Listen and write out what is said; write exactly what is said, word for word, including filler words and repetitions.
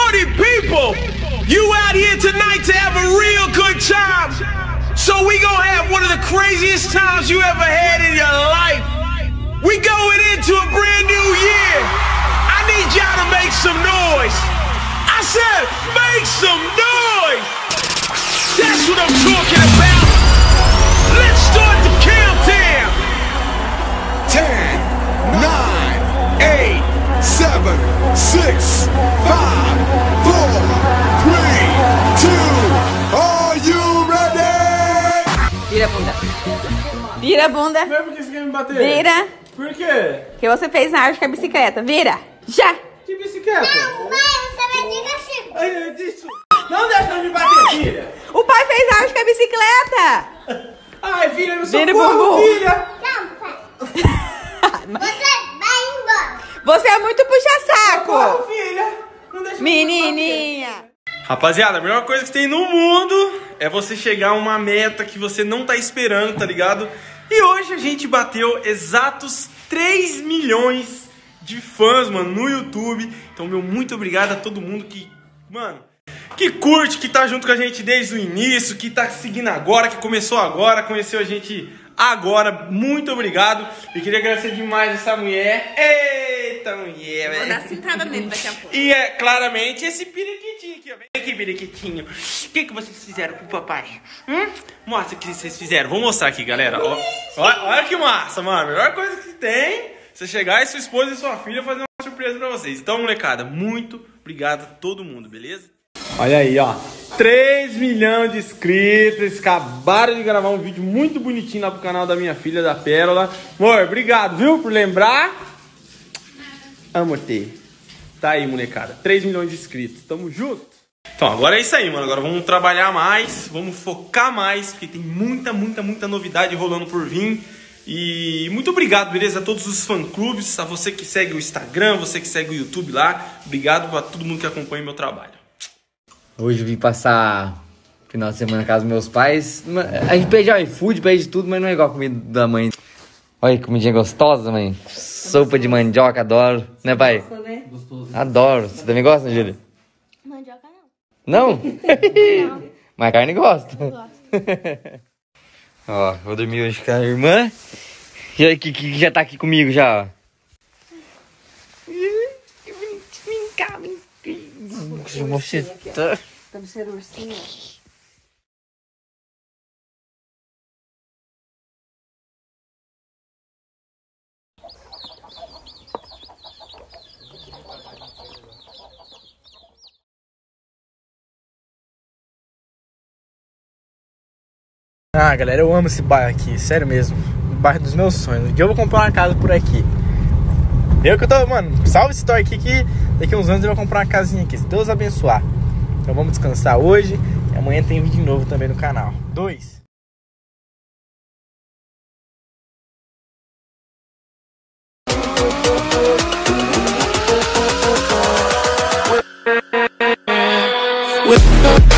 Party people, you out here tonight to have a real good time. So we gonna have one of the craziest times you ever had in your life. We going into a brand new year. I need y'all to make some noise. I said, make some noise. That's what I'm talking about. Let's start the countdown. Ten, nine, eight, seven, six, five, four, three, two. Are you ready? Vira a bunda. Vira a bunda. Mas por que você quer me bater? Vira. Por quê? Que você fez na arte com a bicicleta. Vira. Já. Que bicicleta? Não, mãe, você vai ter castigo. Ai, eu disse. Não deixa eu me bater, filha. O pai fez a arte com a bicicleta. Ai, filha, me Vira, socorro, bumbum. filha. Não, pai. Você vai embora. Você é muito puxa-saco. Socorro, filha. Não deixa eu me Menininha. Rapaziada, a melhor coisa que tem no mundo é você chegar a uma meta que você não tá esperando, tá ligado? E hoje a gente bateu exatos três milhões de fãs, mano, no YouTube. Então, meu, muito obrigado a todo mundo que, mano, que curte, que tá junto com a gente desde o início, que tá seguindo agora, que começou agora, conheceu a gente agora. Muito obrigado. E queria agradecer demais essa mulher. Eita, mulher, velho. Vou dar cintada nele daqui a pouco. E é claramente esse periquitinho aqui, ó. Vem aqui, periquitinho. O que, que vocês fizeram com o papai? Hum? Mostra o que vocês fizeram. Vou mostrar aqui, galera. Ó, olha, olha que massa, mano. A melhor coisa que tem, você chegar e sua esposa e sua filha fazer uma surpresa pra vocês. Então, molecada, muito obrigado a todo mundo, beleza? Olha aí, ó. três milhões de inscritos. Acabaram de gravar um vídeo muito bonitinho lá pro canal da minha filha, da Pérola. Amor, obrigado, viu, por lembrar. Amo ter. Tá aí, molecada. três milhões de inscritos. Tamo junto. Então, agora é isso aí, mano. Agora vamos trabalhar mais. Vamos focar mais. Porque tem muita, muita, muita novidade rolando por vir. E muito obrigado, beleza? A todos os fã-clubes. A você que segue o Instagram. Você que segue o YouTube lá. Obrigado pra todo mundo que acompanha meu trabalho. Hoje eu vim passar final de semana na casa dos meus pais. A gente pede iFood, pede tudo, mas não é igual a comida da mãe. Olha que comidinha gostosa, mãe. Sopa de mandioca, adoro. Né, pai? Gosta, né? Adoro. Você também gosta, Júlia? Mandioca não. Não? Não. Mas a carne gosta. Eu gosto. Ó, vou dormir hoje com a irmã. Já, que, que já tá aqui comigo já, ó. Vem cá, vem cá. Você tá... Estamos sendo ursinho. Ah, galera, eu amo esse bairro aqui, sério mesmo. O bairro dos meus sonhos. Um dia eu vou comprar uma casa por aqui. Eu que eu tô, mano, salve esse story aqui que daqui a uns anos eu vou comprar uma casinha aqui, se Deus abençoar. Então vamos descansar hoje e amanhã tem vídeo novo também no canal. Dois. With